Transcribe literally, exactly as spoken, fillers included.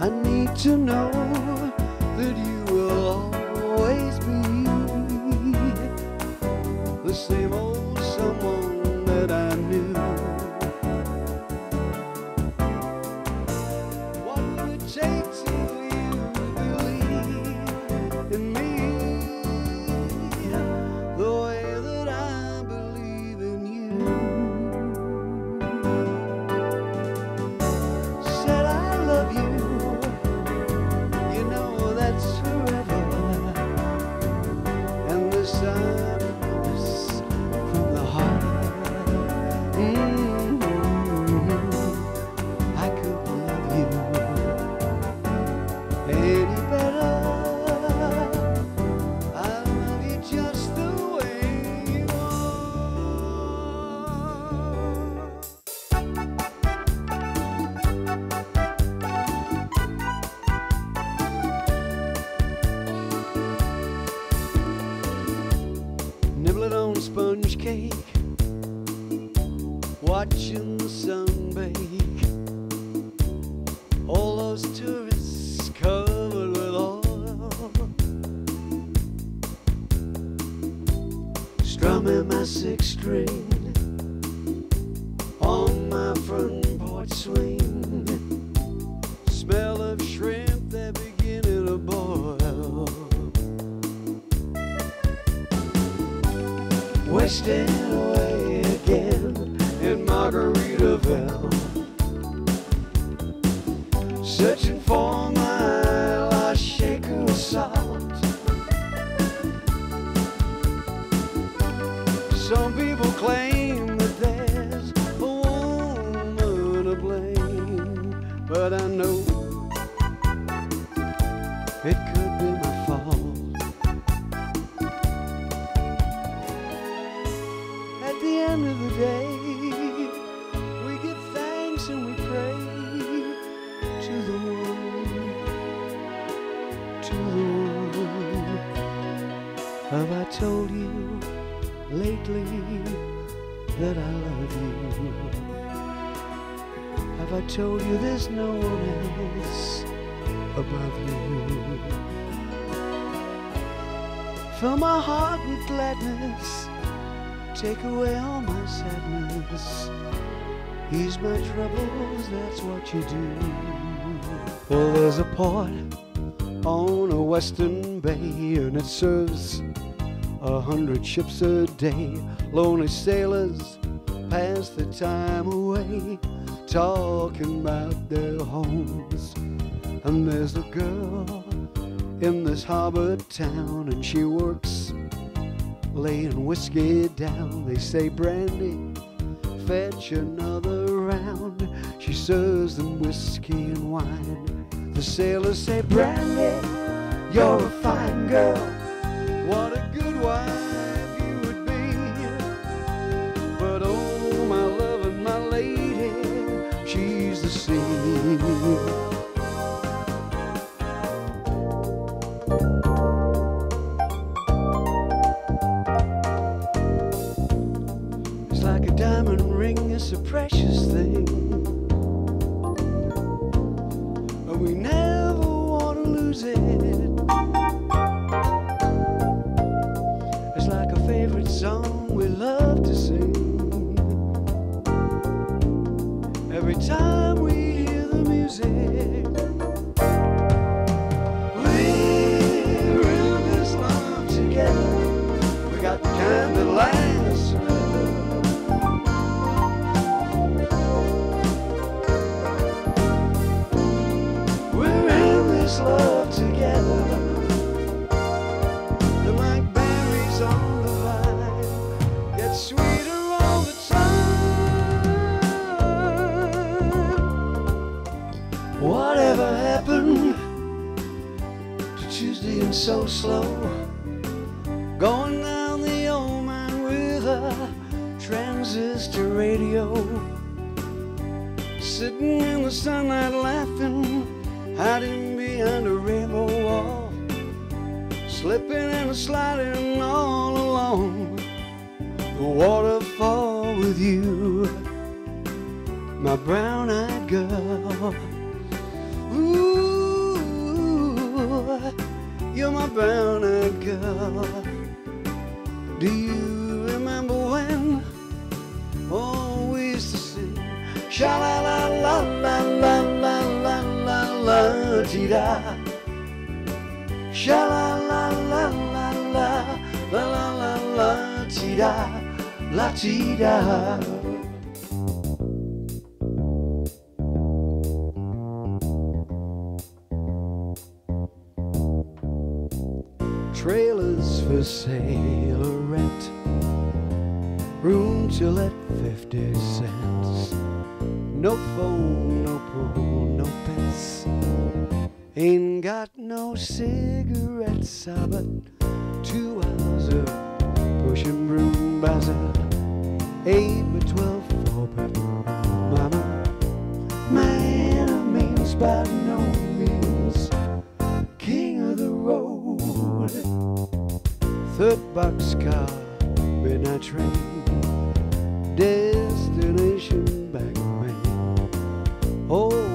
I need to know that you will always be the same old someone that I knew. What would it take till you believe in me the way that I believe in you? Said I love you, you know that's forever, and this I promise from the heart. Mm-hmm. I couldn't love you any better. I love you just the way you nibbling on sponge cake, watching the sun bake, all those tourists covered with oil, strumming my six string on my front porch swing, smell of shrimp, they're beginning to boil, wasting away again in Margaritaville, searching for my lost shaker of salt. Some people claim that there's a woman to blame, but I know it could be my fault. At the end of the day, we give thanks and we pray to the one, to the one. Have I told you lately that I love you? Have I told you there's no one else above you? Fill my heart with gladness, take away all my sadness, ease my troubles, that's what you do. Well, there's a port on a western bay, and it serves a hundred ships a day. Lonely sailors pass the time away, talking about their homes. And there's a girl in this harbor town, and she works laying whiskey down. They say, Brandy, fetch another round. She serves them whiskey and wine. The sailors say, Brandy, you're a fine girl, what a good wife you would be. But oh, my love and my lady, she's the sea. Like a diamond ring, it's a precious thing, but we never want to lose it. It's like a favorite song we love to sing. Every time we hear the music, we're in this love together. We got the kind that lasts forever. Love together, they're like berries on the vine, get sweeter all the time. Whatever happened to Tuesday and So Slow, going down the old mine with a transistor radio, sitting in the sunlight laughing, hiding behind a rainbow wall, slipping and sliding all along the waterfall with you, my brown-eyed girl. Ooh. you're my brown-eyed girl. Do you remember when, oh, we used to sing sha-la-la-la-la-la-la-la-la-la-ti-da, sha-la-la-la-la-la-la-la-la-ti-da, la-ti-da. Trailers for sale or rent, room to let fifty cents. No phone, no pool, no pets. Ain't got no cigarettes, ah, but two hours of pushing broom buzzer. Eight by twelve four bed mama. Man of means by no means king of the road. Third boxcar, midnight train, destination back Maine. Oh,